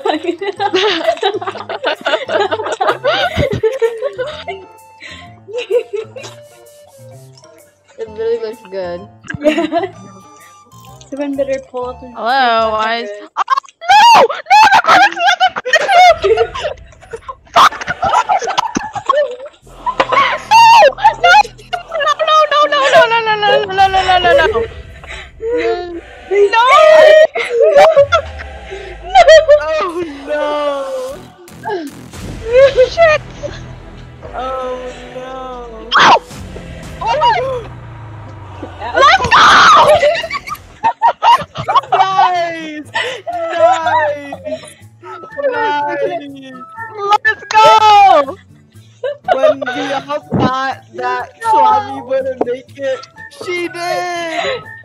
It really looks good. Yeah. Someone better pull up and Hello, why is... good. Oh, no! No, the galaxy has a galaxy! No! Oh no! Shit! Oh no! Ow! Let's go! Nice! Nice! Nice! Let's go! When we all thought that Swami wouldn't make it, she did!